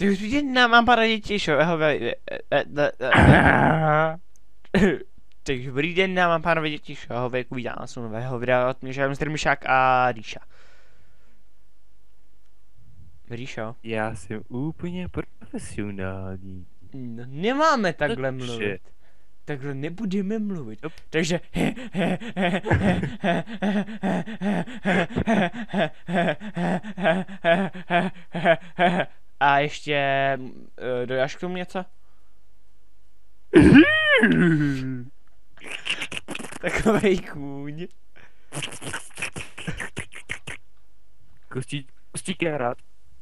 Ty už vidět mám pár dětí, šo, takže dobrý den, mám pánové děti, šo, věku vítám na svou nového videa od mě, že Mr. Myšák a Ríša. Ríšo? Já jsem úplně profesionální. No, nemáme takhle mluvit. Takhle nebudeme mluvit. Takže a ještě dodáš k tomu něco? Takovej kůň. Kostíky rád.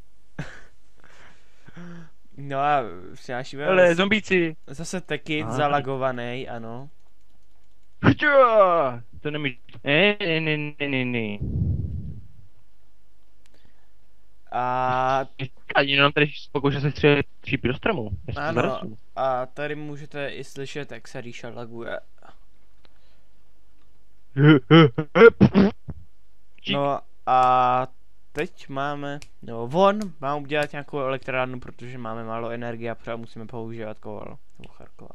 No a přinášíme... Ale zombíci. Zase taky zalagovaný, ano. To nemůže... Ne. A... Ani jenom tady pokoušel se střílet šípy do stromu. Ano, a tady můžete i slyšet, jak se Ríša laguje. No a teď máme, no mám udělat nějakou elektrárnu, protože máme málo energie a pořád musíme používat koval, nebo charkova.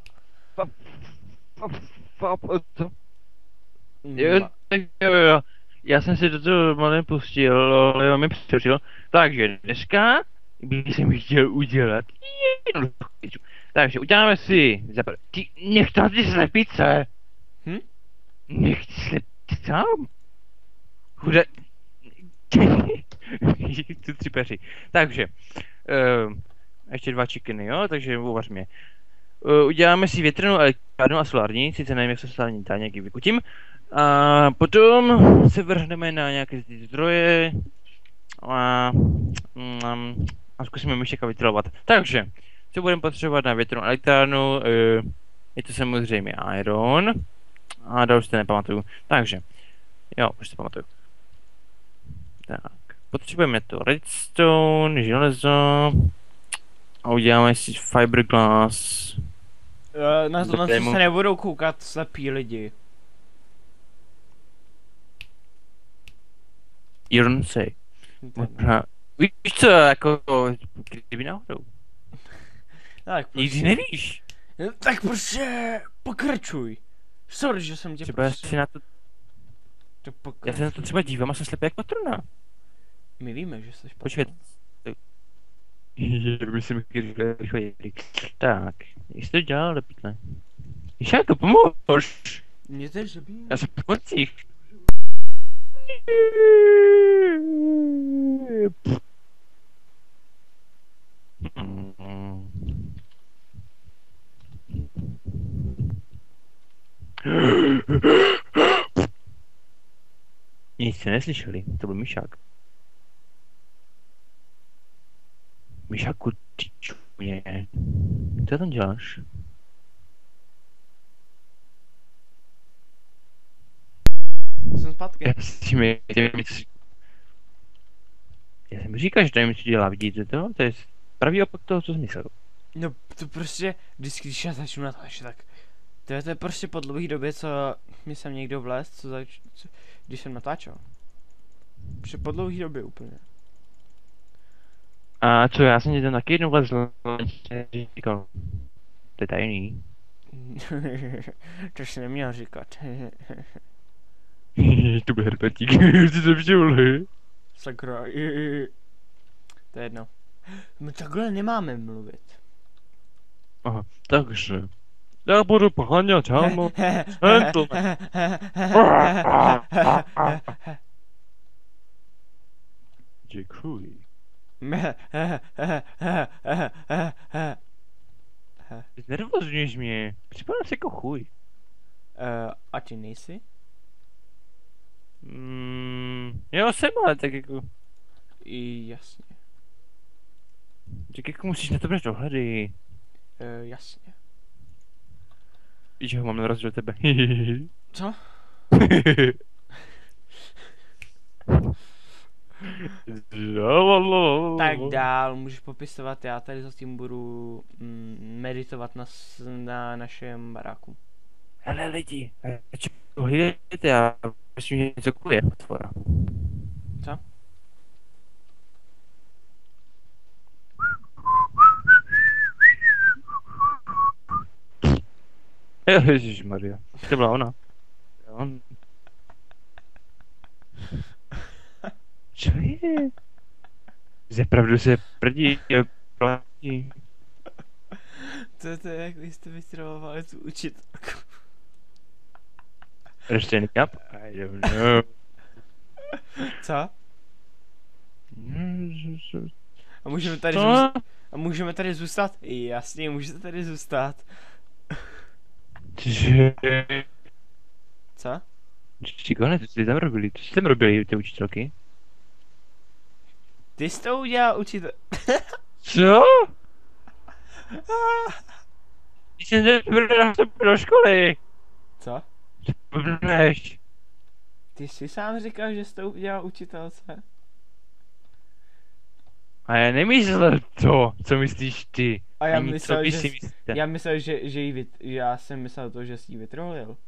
Jo. Já jsem si do toho malém pustil, ale on mi přerušil. Takže dneska bych jsem chtěl udělat jednu. Takže uděláme si ty nech to ty slepice. Nech ty slepice sám. Chudé. Tu tři peři. Takže ještě 2 chickeny, jo, takže uvař mě. Uděláme si větrnou elektrárnu a solární, sice nevím, jak se solární dá, nějaký vykutím. A potom se vrhneme na nějaké zdroje a zkusíme myšeka vytrolovat. Takže, co budeme potřebovat na větrnou elektrárnu, je to samozřejmě iron. A dál už to nepamatuju. Takže, jo, už to pamatuju. Tak, potřebujeme to redstone, železo. A uděláme si fiberglass. Na to se nebudou koukat slepí lidi. You don't say. Víš co, jako, kdyby náhodou. Tak Nikdy nevíš. Tak prostě pokračuj. Sorry, že jsem tě třeba prostě... si na to... Já se na to třeba dívám a jsem slepý jak patrona. My víme, že jsi špatný. Počkej. Myslím, že rychle. Tak, jestli to dělal, lepitne. Myšáku, pomož! Mě teď zabíjí. Já jsem v koncích. Nic jste neslyšeli, to byl myšák. Myšáku, ty čumě. Co tam děláš? Jsem zpátky. Já jsem říkal, že to nevím, co dělá, vidíte to? To je pravý opak toho, co jsem myslel. No to prostě, vždycky, když já začnu natáčet, tak to je prostě po dlouhé době, co mi sem někdo vlez, když jsem natáčel. Prostě po dlouhé době úplně. A co, já jsem tě tam taky jednou vlezl, říkal. To je tajný. To jsi neměl říkat. To byl herpetík, jsi se všimli. Sakra, to je jedno. My takhle nemáme mluvit. Aha, takže. Já budu pohánět hámo. Děkuji. Znervozňuješ mě. Připadám se jako chuj. A ty nejsi? Jo, jsem, ale tak jako... Jasně. Tak jako musíš na to brát dohledy. Jasně. Víš, že ho mám na rozdíl od tebe. Co? Tak dál, můžeš popisovat, já tady zatím budu meditovat na našem baráku. Hele lidi, hlídejte, já myslím, že něco kuje otvora. Co? Ježišmarja. To byla ona. Jo. Co je? Zapravdu se prdí, platí. To je, jak vy jste vytravovali tu učitelku. Russian Cup? I don't know. Co? A můžeme tady Co? A můžeme tady zůstat? Jasně, můžete tady zůstat. Že... Co? Čikone, co jsi tam robili? Co jsi tam robili, ty učitelky? Ty jsi to udělal, učitel. Co? Když jsem do školy. Co? Než. Ty jsi sám říkal, že jsi to udělal učitelce. A já nemyslel to, co myslíš ty. A já Ani myslel, co by že si myslel. já myslel, že já jsem myslel to, že jsi jí vytrolil.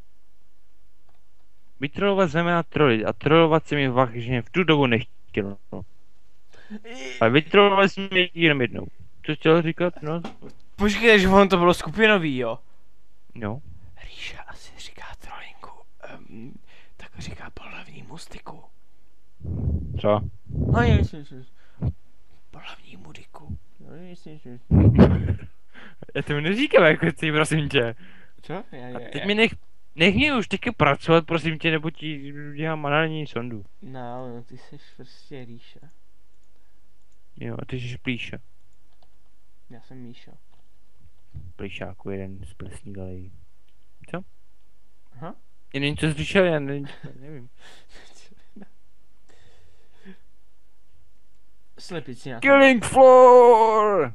Vytrolovat znamená trolit a trolovat se mi vážně v tu dobu nechtělo. Ale vytrolovat jsme mě jenom jednou. Co chtěl říkat? No. Počkej, že on to bylo skupinový, jo? No. Ríša asi říká trolinku. Tak říká pohlavnímu styku. Co? No jasně. Pohlavnímu diku. No jasně. Já to neříkám jako ty, prosím tě. Co? Teď mi nech mě už taky pracovat, prosím tě, nebo ti dělám anální sondu. No, ty jsi prostě Ríša. Jo, a ty jsi plíša. Já jsem Míša. Plíšáku, jeden z plesní galejí. Co? Aha. Já nevím, co jsi říkal, já nevím. Slepici na Killing floor!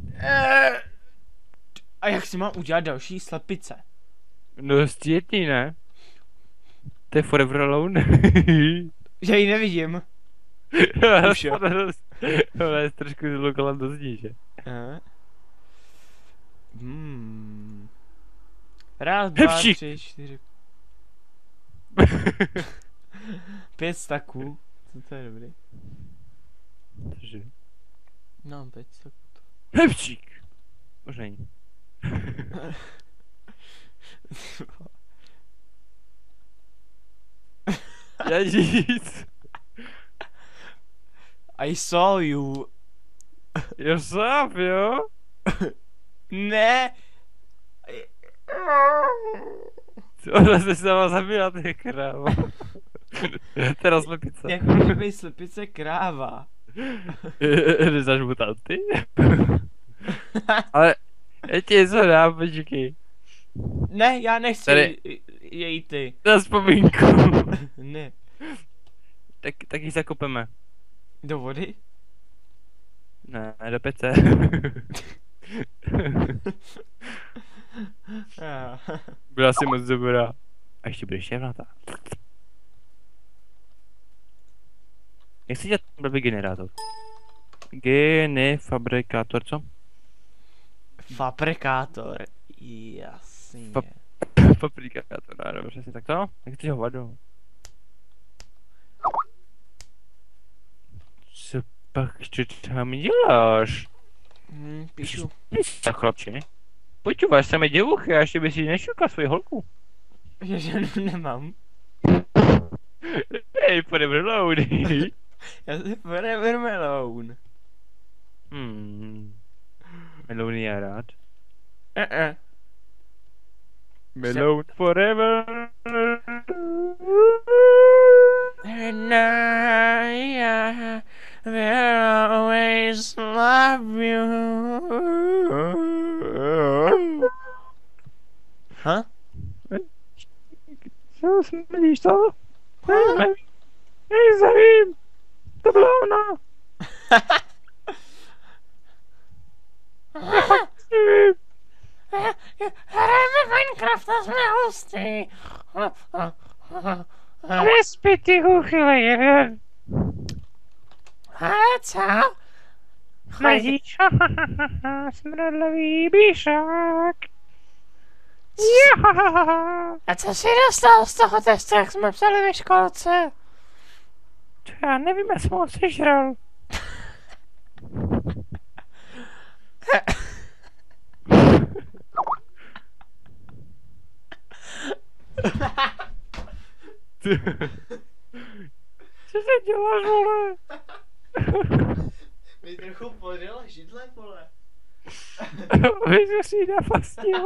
A jak si mám udělat další slepice? No stětí, ne? To je Forever Alone. Já ji nevidím. Už jo. Ale je trošku zlokalandozní, že? Raz, dva, Hepčík. 3, 4. 5 staků. To je dobrý. Cože? No, 5 staků. Hepčík! Už není. Já nic. I saw you. Yourself, jo? Ne. Ona se sama zabila, ty krávo. Teda slepice. Jak může být slepice kráva? Neznáš mutanty? Ale já ti něco dám, počkej. Ne, já nechci Tady. jej ty. Na vzpomínku. Ne. Tak ji zakopeme. Do vody? Ne, do pece. Byla si moc dobrá. A ještě budeš šéfnatá. Jak si dělat blbý generátor? Fabrikátor, co? Fabrikátor. Jasně. Fabrikátor, ano, přesně tak to. Jak ty ho vadu? Co pak ještě tam děláš? Píšu. Tak chlapče. Počuváš samé děvuchy a ještě by si nešukal svoji holku. Já ženu nemám. Hej, forever alone. Já jsem forever melon. Melony já rád. Melon forever. And I will always love you. Huh? Co smíš to? Nejsem. To byla ona. Hrajeme Minecraft a jsme hustý. Nespí ty huchle jeden. A co? Chodíš, smradlavý bíšák. A co jsi dostal z toho testu, jak jsme psali ve školce? To já nevím, já jsem ho sežral. Co se děláš, vole? Mi trochu podřela židle, vole. Vyřeší napastil.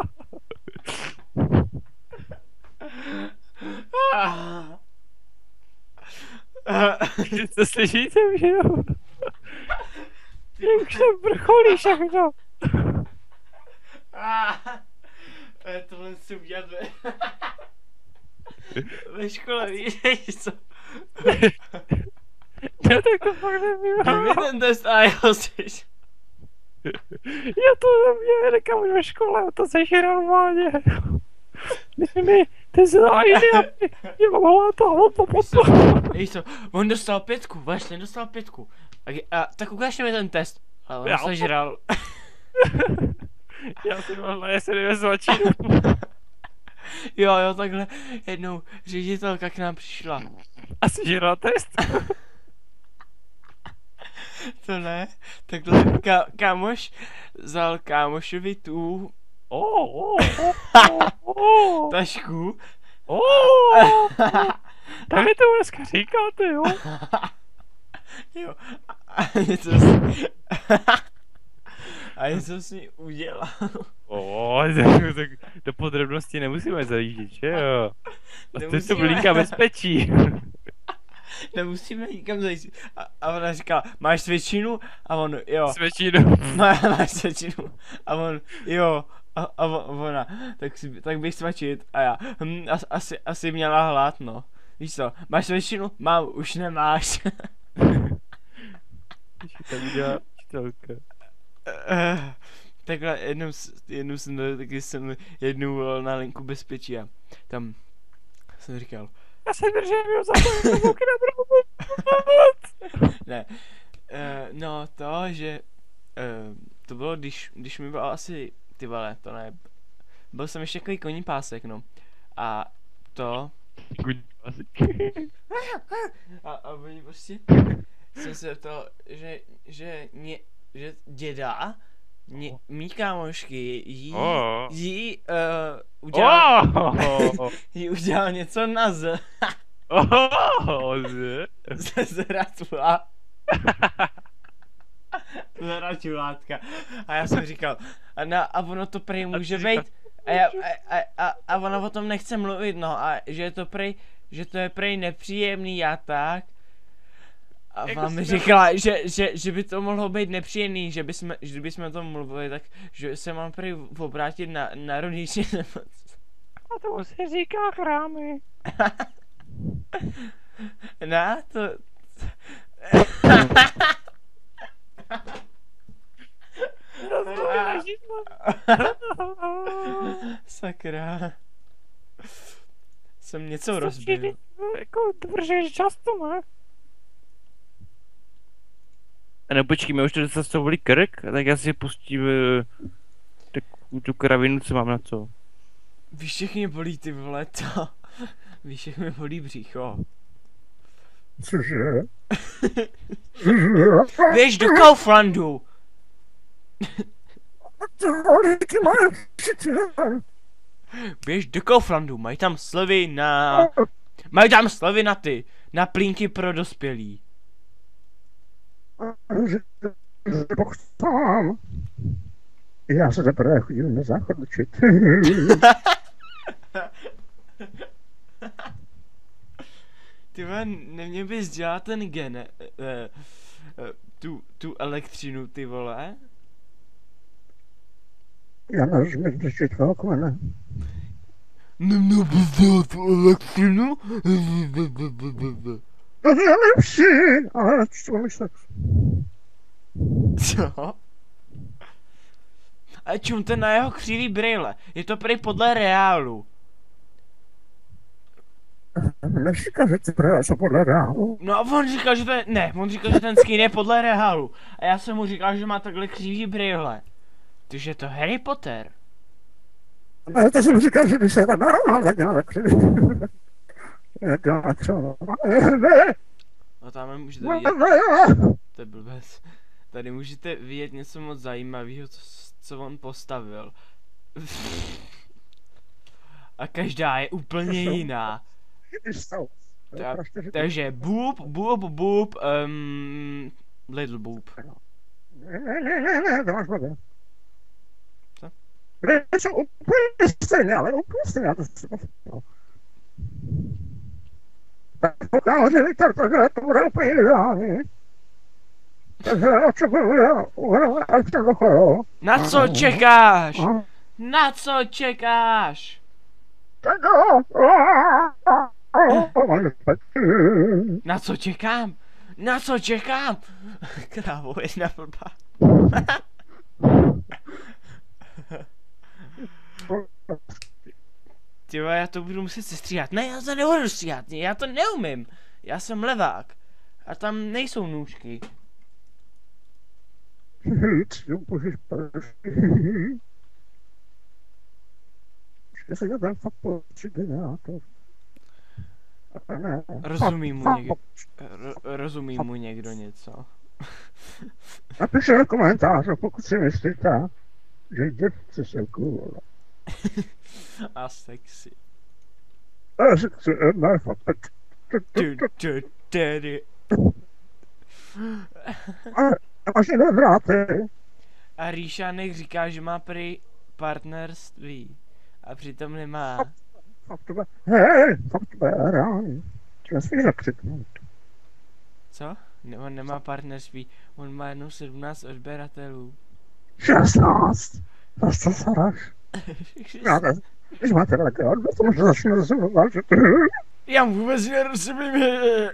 Co slyšíte, že jo? Jak už tam vrcholí všechno. Tohle si udělat ve škole, víš co? No tak to fakt nevím. Dej mi ten test a jo, jsi. Já to mě nekam už ve škole, to seš normálně. Myslím mi, ty znájdy, já mám hlad a on to Víš co, on dostal 5, Vašlin dostal 5. Tak ukážte mi ten test. Ale on Já sežral. Já si mohla, já se nevím zvačinu. Jo, takhle jednou ředitelka k nám přišla. A sežral test? To ne, takhle kámoš vzal kámošovi tu tašku. Tak mi to dneska říkáte, jo? Jo, a něco s ní udělal. Tak do podrobností nemusíme zajíždět, že jo? A to je to Nemusíme. blinka bezpečí. Nemusíme nikam zajít. A ona říkala, máš svědčinu? A on, jo. Svědčinu. Máš svědčinu? A on, jo. A ona, tak bych svačit. A já, asi měla hlad, no. Víš co, máš svědčinu? Mám, už nemáš. Tam udělá učitelka. Takhle jednou jsem jednou volal na linku bezpečí a tam jsem říkal, Já se držím, jo, za to ne, no to, že to bylo, když mi bylo asi, ty vole, to ne, byl jsem ještě takový koní pásek, no, a to, a oni prostě, jsem se to, že děda, mý kámošky jí udělal něco na zratula. Zratulátka. A já jsem říkal, a ono to prej může být, a ona o tom nechce mluvit, no, a že to je prej nepříjemný a tak. A jako vám mi říkala, že by to mohlo být nepříjemný, že kdybychom o tom mluvili, tak že se mám prý obrátit na rodiče nemoc. A to se říká chrámy. Ne, to... Sakra. Jsem něco rozbil. Jako držíš často, ne? A nebo počkejme, už to zastavili krk, tak já si pustím tu kravinu, co mám na co. Víš, jak mě bolí, ty vole, to. Víš, jak mě bolí břicho. Cože? Běž do Kauflandu! Ty vole, ty máš přítel. Běž do Kauflandu, mají tam slevy na na plínky pro dospělí. Pochcám. Já se teprve chodím na záchod učit. Ty vole, neměl bys dělat ten tu elektřinu, ty vole? Já nerozumím, proč je tvého kmene. Neměl bys dělat tu elektřinu? To je lepší, ale co myslet? Co? A čumte na jeho křivý brýle, je to prý podle reálu. Neříká, že ty brýle jsou podle reálu. No a on říkal, že to je, ne, on říkal, že ten skin je podle reálu. A já jsem mu říkal, že má takhle křivý brýle. Takže je to Harry Potter. Ale to jsem říkal, že by se tam narovnal, tak dělal křivý. No tam můžete vidět, to je blbec. Tady můžete vidět něco moc zajímavého, co on postavil. A každá je úplně jiná. Takže boob, little boob. Ne, to máš blbě. Co? Jsou úplně stejné, ale úplně stejné. Tak pokud Viktor, to bude úplně ideální. Takže Na co čekáš? Na co čekáš? Na co čekám? Na co čekám? Krávo, jedna blbá. Tyjo, já to budu muset sestříhat. Ne, já to nebudu stříhat, já to neumím. Já jsem levák. A tam nejsou nůžky. Rozumí mu někdo něco. Napište do komentářů, pokud si myslíte, že děvci jsou cool. A sexy. A sexy, ne, fakt. A máš jiné dráty. A Ríšanek říká, že má prý partnerství. A přitom nemá. Fakt to bude, hej, fakt to bude reálný. Čím smíš zakřiknout. Co? Ne, on nemá partnerství. On má jenom 17 odběratelů. 16. Zase saraš. Když máte legál, to možná začne rozumovat, že to... Já vůbec nerozumím.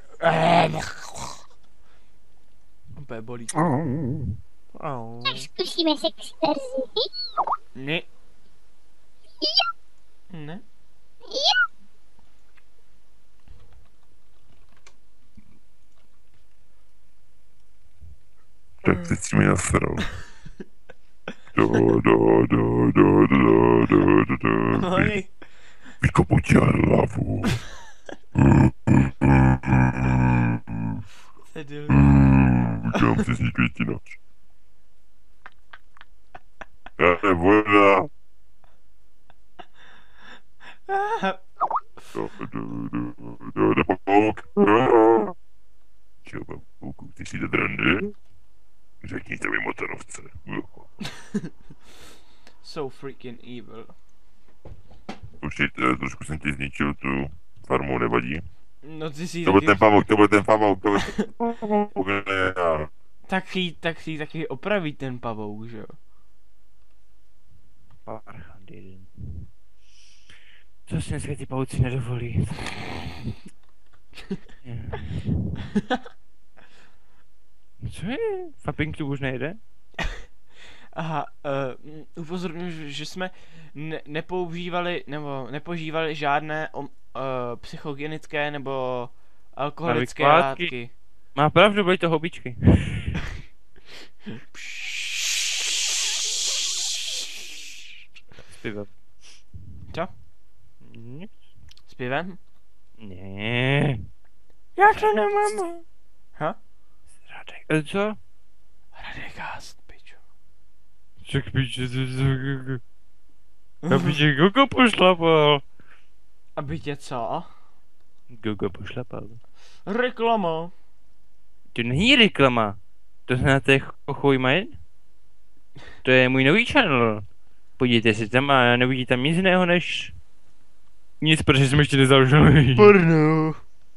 Úplně bolí. Zkusíme sexy verzi. Ne. Ne. Tak teď si mi nasral. Vykopu ti hlavu. Udělám si z ní květinač. Já voda. Čeho, pavouku, ty si do drandy? Řekni to mi motorovce. So freaking evil. Určitě, trošku jsem ti zničil tu farmu, nevadí. No ty si To byl ten pavouk, to byl ten pavouk, to byl ten pavouk, ne já. Tak si taky opraví ten pavouk, že jo? Parchandy. Co si dneska ty pavouci nedovolí? Co je? Fapping tu už nejde? Aha, upozorňuji, že jsme nepoužívali, nebo nepožívali žádné psychogenické nebo alkoholické látky. Má pravdu, byly to hobičky. S pivem. Co? Nic. S pivem? Ne. Jak to nemám? Ha? Radek, co? Radekast, pičo. Ček piče, aby tě Gogo pošlapal. Aby tě co? Gogo pošlapal. Reklama. To není reklama. To znáte Chochojmajen? To je můj nový channel. Podívejte si tam a nevidíte tam nic jiného než... Nic, protože jsem ještě nezaložil. Porno.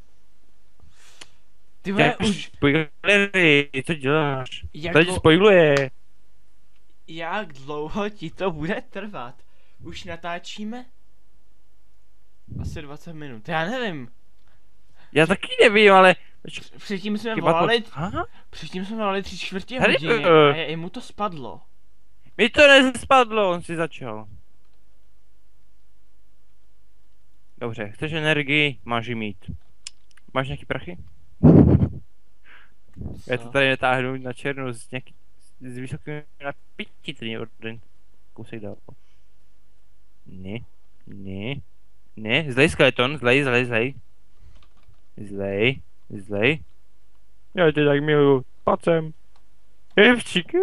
Ty vole, už... Spoilery, co děláš? Jak Tady spoiluje. Jak dlouho ti to bude trvat? Už natáčíme? Asi 20 minut, já nevím. Já taky nevím, ale... Předtím jsme Chyba volali... Aha? Předtím jsme volali 3/4 Tady hodiny to- a jemu to spadlo. Mi to nespadlo, on si začal. Dobře, chceš energii? Máš ji mít. Máš nějaký prachy? Já to Co? tady netáhnu na černou z nějaký... z vysokým napítí, ten je jeden kousek dál. Ne, ne, ne, zlej skeleton, zlej. Zlej. Já tě tak miluju, pojď sem. Jevčík.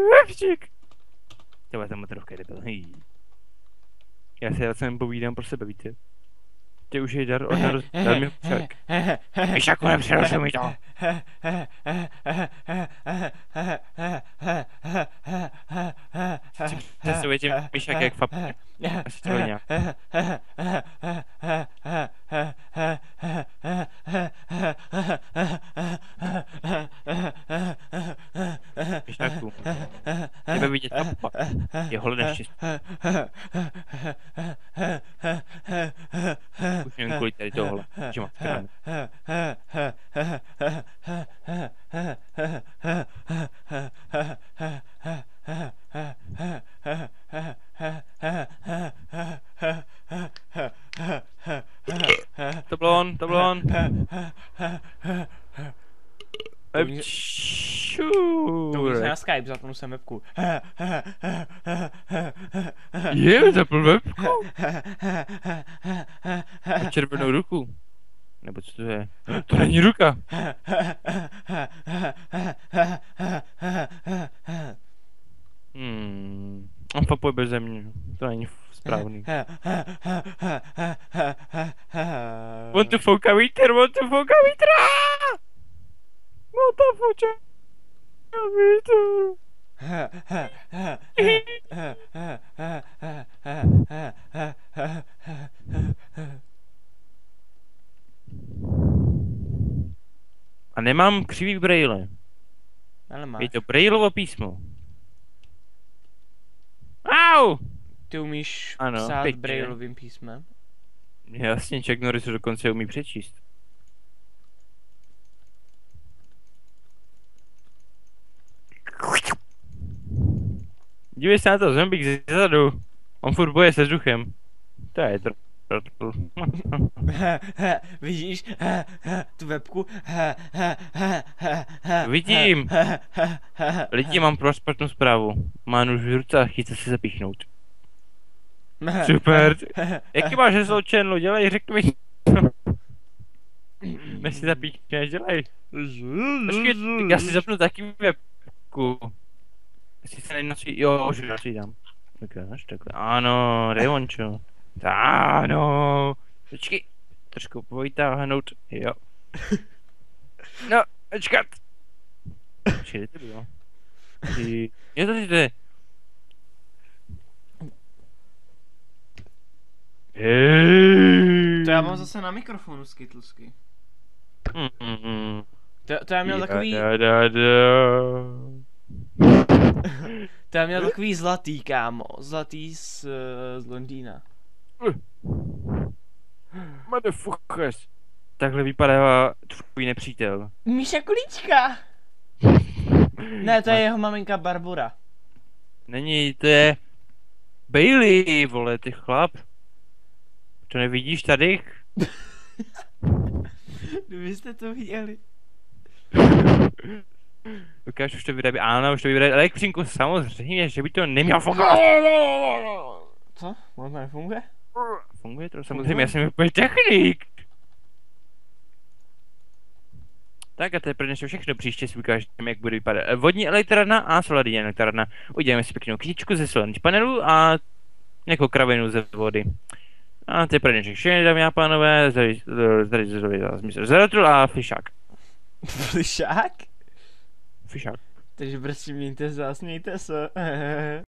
Tyhle, ta motorovka je debil, hej. Já si sem povídám pro sebe, víte. Ty už jej dar mi však. Myšaku, nepřerušuj mi to. Představuje tě myšak jak fapně. Asi to nějak. Myšaku. Tebe vidět papa. Je holý neštěstí. Už nevím kvůli tady tohle. Že mám krám. To byl on. To mě na Skype, zapnu jsem webku. Je, zapl webku. A červenou ruku. Nebo co to je? To není ruka. On papuje beze mě. To není správný. On tu fouká vítr. No to fouká vítr. A nemám křivý brejle. Ale máš. Je to brejlovo písmo. Au! Ty umíš Ano, psát pěkně. brailovým písmem? Jasně, Chuck Norris to dokonce umí přečíst. Dívej se na to, zombík zezadu. On furt boje se vzduchem. To je Vidíš tu webku? Vidím. Lidi, mám pro vás špatnou zprávu. Má nůž v ruce a chce se zapíchnout. Super. Jaký máš heslo channelu? Dělej, řekni mi. Než si zapíchneš, dělej. Počkej, já si zapnu taky webku. Jestli se nenací, jo, už natřídám. Ukáž, takhle, ano, Revončo. Ano. Počkej, trošku povytáhnout, jo. No, počkat. Počkej, to bylo. Jo, to je. To já mám zase na mikrofonu Skittlesky. To já měl takový... To já měl takový zlatý, kámo. Zlatý z Londýna. Motherfuckers. Takhle vypadá tvůj nepřítel. Míša Kulíčka! Ne, to je jeho maminka Barbora. Není, to je Bailey, vole, ty chlap. To nevidíš tady? Kdybyste to viděli. Ukáž, už to vyrábí, ano, už to vyrábí elektřinku, samozřejmě, že by to neměl fungovat. Co? Ono to nefunguje? Funguje to, samozřejmě, já jsem úplně technik. Tak a to je pro dnešní všechno, příště si ukážeme, jak bude vypadat vodní elektrárna a solární elektrárna. Uděláme si pěknou kytičku ze solárních panelů a nějakou kravinu ze vody. A to je pro dnešní všechno, dámy a pánové, zdraví Zeratul a Fišák. Flišák? Fišák. Takže prostě mějte se a smějte se.